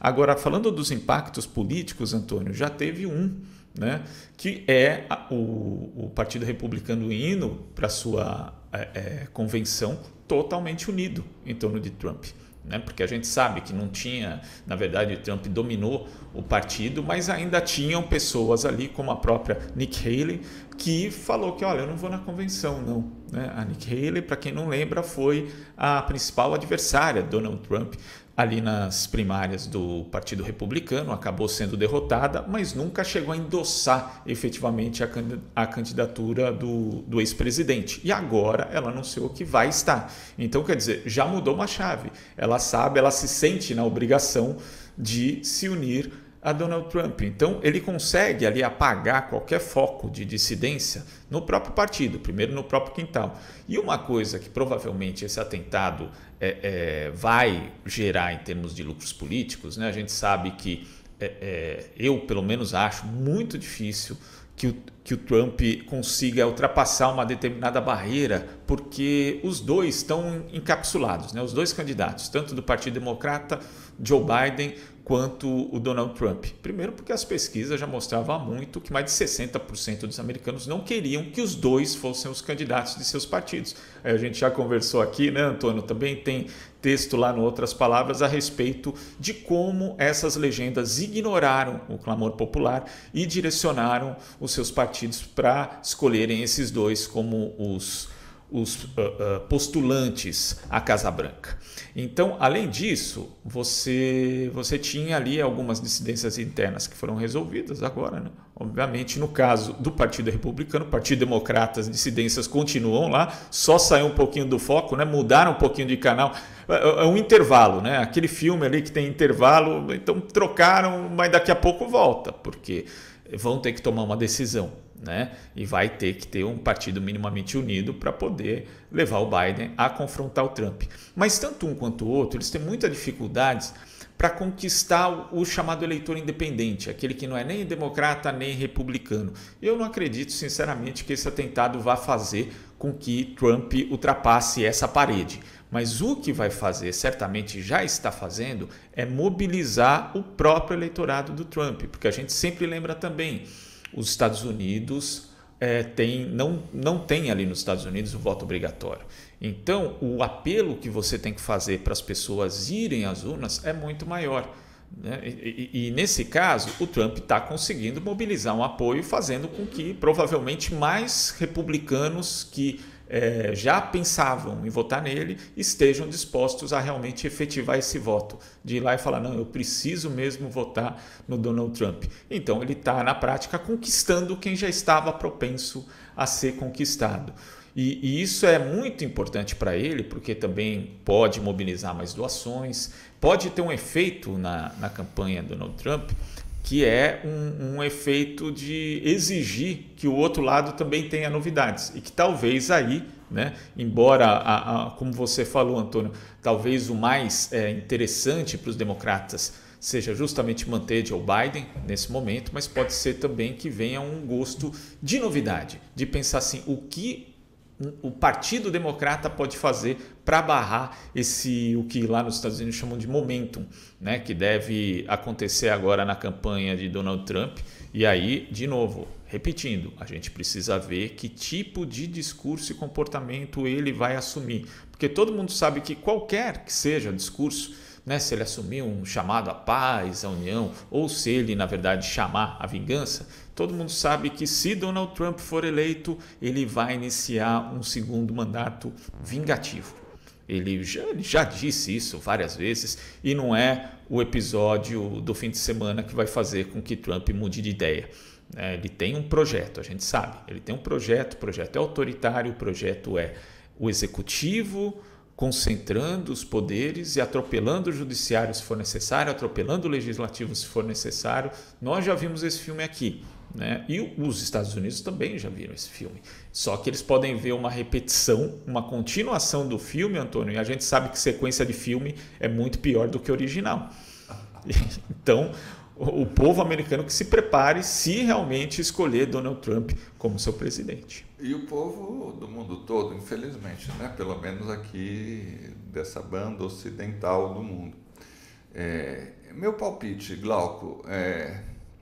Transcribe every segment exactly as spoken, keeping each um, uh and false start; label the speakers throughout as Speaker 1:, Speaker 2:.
Speaker 1: Agora, falando dos impactos políticos, Antônio, já teve um, né, que é a, o, o Partido Republicano indo para a sua é, é, convenção totalmente unido em torno de Trump. Né? Porque a gente sabe que não tinha, na verdade, Trump dominou o partido, mas ainda tinham pessoas ali, como a própria Nikki Haley, que falou que, olha, eu não vou na convenção, não. Né? A Nikki Haley, para quem não lembra, foi a principal adversária de Donald Trump ali nas primárias do Partido Republicano, acabou sendo derrotada, mas nunca chegou a endossar efetivamente a candidatura do, do ex-presidente. E agora ela anunciou que vai estar. Então, quer dizer, já mudou uma chave. Ela sabe, ela se sente na obrigação de se unir a Donald Trump. Então, ele consegue ali apagar qualquer foco de dissidência no próprio partido, primeiro no próprio quintal. E uma coisa que provavelmente esse atentado é, é, vai gerar em termos de lucros políticos, né? A gente sabe que, é, é, eu pelo menos acho muito difícil que o, que o Trump consiga ultrapassar uma determinada barreira, porque os dois estão encapsulados, né? Os dois candidatos, tanto do Partido Democrata, Joe Biden, quanto o Donald Trump. Primeiro porque as pesquisas já mostravam há muito que mais de sessenta por cento dos americanos não queriam que os dois fossem os candidatos de seus partidos. A gente já conversou aqui, né, Antônio? Também tem texto lá no Outras Palavras a respeito de como essas legendas ignoraram o clamor popular e direcionaram os seus partidos para escolherem esses dois como os os uh, uh, postulantes à Casa Branca. Então, além disso, você, você tinha ali algumas dissidências internas que foram resolvidas agora, né? Obviamente, no caso do Partido Republicano, Partido Democrata, as dissidências continuam lá, só saiu um pouquinho do foco, né? Mudaram um pouquinho de canal, é um intervalo, né? Aquele filme ali que tem intervalo, então trocaram, mas daqui a pouco volta, porque vão ter que tomar uma decisão. Né? E vai ter que ter um partido minimamente unido para poder levar o Biden a confrontar o Trump. Mas tanto um quanto o outro, eles têm muitas dificuldades para conquistar o chamado eleitor independente, aquele que não é nem democrata nem republicano. Eu não acredito, sinceramente, que esse atentado vá fazer com que Trump ultrapasse essa parede. Mas o que vai fazer, certamente já está fazendo, é mobilizar o próprio eleitorado do Trump, porque a gente sempre lembra também, os Estados Unidos é, tem, não, não tem ali nos Estados Unidos o voto obrigatório. Então, o apelo que você tem que fazer para as pessoas irem às urnas é muito maior. Né? E, e, e nesse caso, o Trump está conseguindo mobilizar um apoio, fazendo com que provavelmente mais republicanos que É, já pensavam em votar nele, estejam dispostos a realmente efetivar esse voto, de ir lá e falar, não, eu preciso mesmo votar no Donald Trump. Então ele está, na prática, conquistando quem já estava propenso a ser conquistado. E, e isso é muito importante para ele, porque também pode mobilizar mais doações, pode ter um efeito na, na campanha do Donald Trump, que é um, um efeito de exigir que o outro lado também tenha novidades. E que talvez aí, né, embora, a, a, como você falou, Antônio, talvez o mais é, interessante para os democratas seja justamente manter Joe Biden nesse momento, mas pode ser também que venha um gosto de novidade, de pensar assim, o que o Partido Democrata pode fazer para barrar esse, o que lá nos Estados Unidos chamam de momentum, né, que deve acontecer agora na campanha de Donald Trump. E aí, de novo, repetindo, a gente precisa ver que tipo de discurso e comportamento ele vai assumir, porque todo mundo sabe que qualquer que seja o discurso, né, se ele assumir um chamado à paz, à união, ou se ele, na verdade, chamar a vingança, todo mundo sabe que se Donald Trump for eleito, ele vai iniciar um segundo mandato vingativo. Ele já, ele já disse isso várias vezes e não é o episódio do fim de semana que vai fazer com que Trump mude de ideia. Ele tem um projeto, a gente sabe. Ele tem um projeto, o projeto é autoritário, o projeto é o executivo concentrando os poderes e atropelando o judiciário se for necessário, atropelando o legislativo se for necessário. Nós já vimos esse filme aqui, né? E os Estados Unidos também já viram esse filme. Só que eles podem ver uma repetição, uma continuação do filme, Antônio, e a gente sabe que sequência de filme é muito pior do que original. Então, o povo americano que se prepare se realmente escolher Donald Trump como seu presidente.
Speaker 2: E o povo do mundo todo, infelizmente, né? Pelo menos aqui dessa banda ocidental do mundo. É, meu palpite, Glauco, é,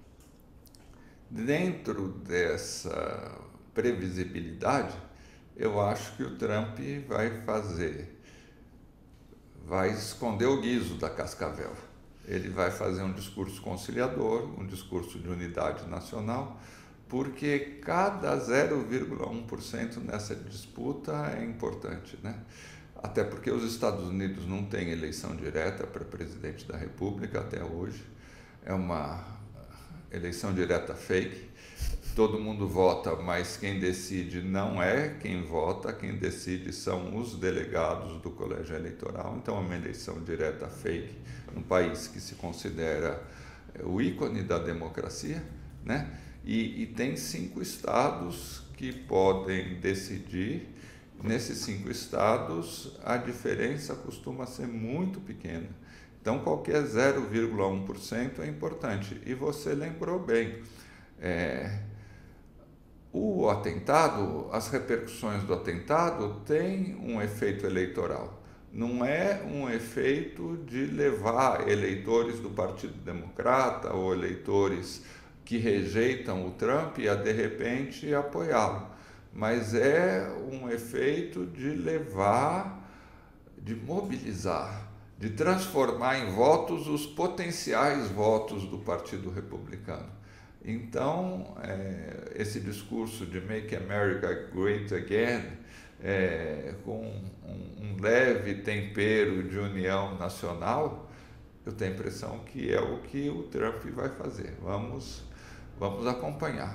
Speaker 2: dentro dessa previsibilidade, eu acho que o Trump vai fazer, vai esconder o guiso da cascavel. Ele vai fazer um discurso conciliador, um discurso de unidade nacional, porque cada zero vírgula um por cento nessa disputa é importante, né? Até porque os Estados Unidos não têm eleição direta para presidente da República até hoje. É uma eleição direta fake. Todo mundo vota, mas quem decide não é quem vota, quem decide são os delegados do colégio eleitoral. Então é uma eleição direta fake num país que se considera o ícone da democracia, né? E, e tem cinco estados que podem decidir. Nesses cinco estados, a diferença costuma ser muito pequena. Então, qualquer zero vírgula um por cento é importante. E você lembrou bem, é, o atentado, as repercussões do atentado têm um efeito eleitoral. Não é um efeito de levar eleitores do Partido Democrata ou eleitores que rejeitam o Trump a, de repente, apoiá-lo. Mas é um efeito de levar, de mobilizar, de transformar em votos os potenciais votos do Partido Republicano. Então, é, esse discurso de Make America Great Again, é, com um, um leve tempero de união nacional, eu tenho a impressão que é o que o Trump vai fazer. Vamos, vamos acompanhar.